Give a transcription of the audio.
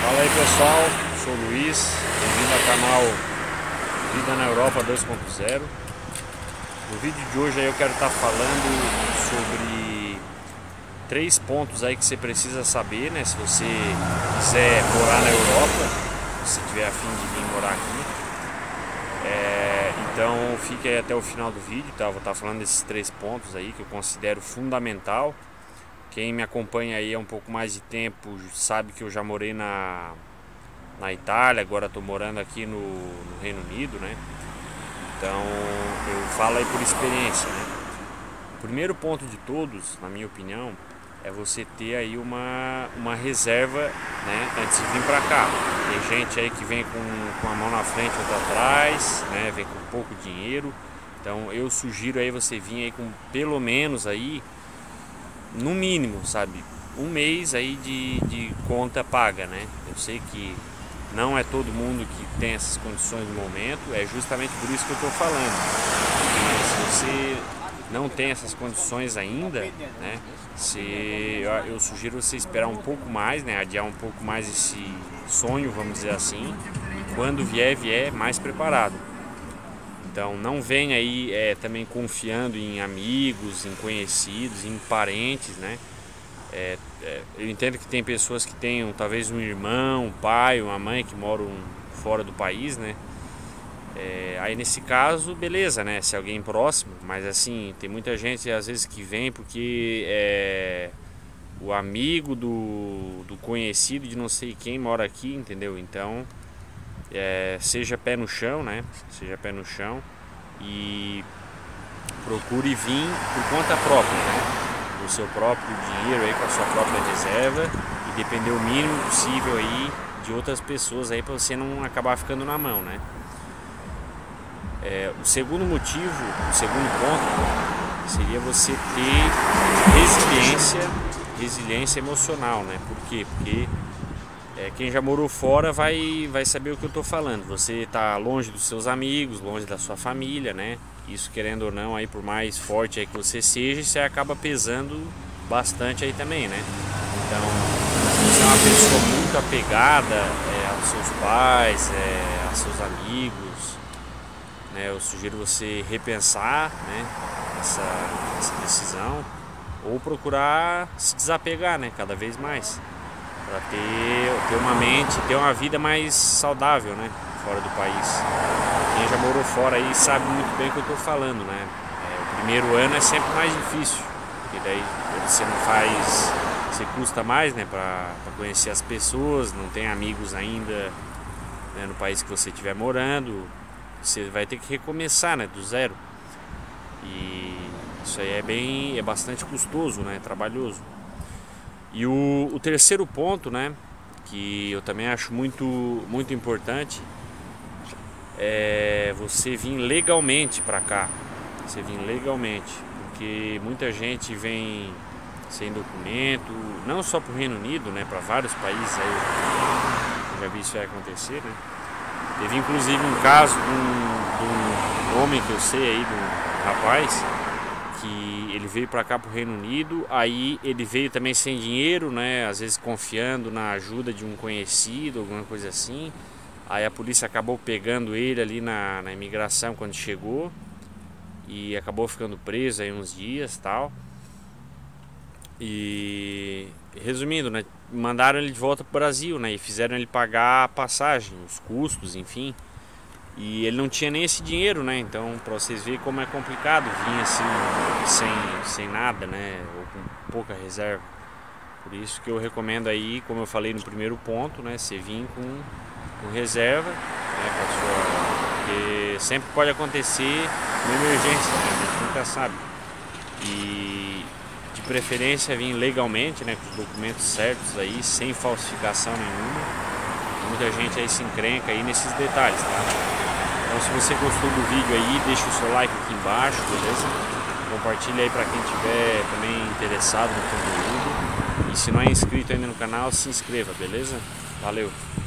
Fala aí pessoal, sou o Luiz, bem-vindo ao canal Vida na Europa 2.0. No vídeo de hoje aí eu quero estar falando sobre 3 pontos aí que você precisa saber, né? Se você quiser morar na Europa, se tiver a fim de vir morar aqui. Então fique aí até o final do vídeo, tá? Eu vou estar falando desses 3 pontos aí que eu considero fundamental. Quem me acompanha aí há um pouco mais de tempo sabe que eu já morei na Itália, agora estou morando aqui no Reino Unido, né? Então eu falo aí por experiência, né? O primeiro ponto de todos, na minha opinião, é você ter aí uma reserva, né, antes de vir para cá. Tem gente aí que vem com a mão na frente e outra atrás, né? Vem com pouco dinheiro. Então eu sugiro aí você vir aí com pelo menos aí, no mínimo, sabe, um mês aí de conta paga, né? Eu sei que não é todo mundo que tem essas condições no momento, é justamente por isso que eu estou falando. Mas se você não tem essas condições ainda, né, eu sugiro você esperar um pouco mais, né, adiar um pouco mais esse sonho, vamos dizer assim, e quando vier mais preparado. Então não vem aí também confiando em amigos, em conhecidos, em parentes, né? Eu entendo que tem pessoas que tenham talvez um irmão, um pai, uma mãe que moram fora do país, né? Aí nesse caso, beleza, né? Se alguém próximo, mas assim, tem muita gente às vezes que vem porque o amigo do conhecido de não sei quem mora aqui, entendeu? Então seja pé no chão, né? Seja pé no chão e procure vir por conta própria, né? Do seu próprio dinheiro aí, com a sua própria reserva, e depender o mínimo possível aí de outras pessoas aí para você não acabar ficando na mão, né? O segundo motivo, o segundo ponto seria você ter resiliência emocional, né? Por quê? Porque quem já morou fora vai saber o que eu estou falando. Você está longe dos seus amigos, longe da sua família, né? Isso, querendo ou não, aí por mais forte aí que você seja, você acaba pesando bastante aí também, né? Então, se você é uma pessoa muito apegada aos seus pais, aos seus amigos, né? Eu sugiro você repensar, né, essa decisão, ou procurar se desapegar, né, cada vez mais, para ter uma mente, ter uma vida mais saudável, né, fora do país. Quem já morou fora aí sabe muito bem o que eu estou falando, né? O primeiro ano é sempre mais difícil, porque daí você não faz, você custa mais, né, para conhecer as pessoas, não tem amigos ainda, né, no país que você estiver morando, você vai ter que recomeçar, né, do zero. E isso aí é bastante custoso, né, trabalhoso. E o terceiro ponto, né, que eu também acho muito importante, é você vir legalmente para cá. Você vir legalmente, porque muita gente vem sem documento, não só para o Reino Unido, né, para vários países aí. Eu já vi isso aí acontecer, né? Teve inclusive um caso de um homem que eu sei aí, de um rapaz, que ele veio para cá, para o Reino Unido. Aí ele veio também sem dinheiro, né? Às vezes confiando na ajuda de um conhecido, alguma coisa assim. Aí a polícia acabou pegando ele ali na imigração quando chegou, e acabou ficando preso aí uns dias, tal. E resumindo, né, mandaram ele de volta para o Brasil, né, e fizeram ele pagar a passagem, os custos, enfim. E ele não tinha nem esse dinheiro, né? Então, para vocês verem como é complicado vir assim sem nada, né, ou com pouca reserva. Por isso que eu recomendo aí, como eu falei no primeiro ponto, né, você vir com reserva, né, porque sempre pode acontecer uma emergência, né, a gente nunca sabe. E de preferência vir legalmente, né, com os documentos certos aí, sem falsificação nenhuma. Muita gente aí se encrenca aí nesses detalhes, tá? Então, se você gostou do vídeo aí, deixa o seu like aqui embaixo, beleza? Compartilha aí para quem tiver também interessado no conteúdo. E se não é inscrito ainda no canal, se inscreva, beleza? Valeu!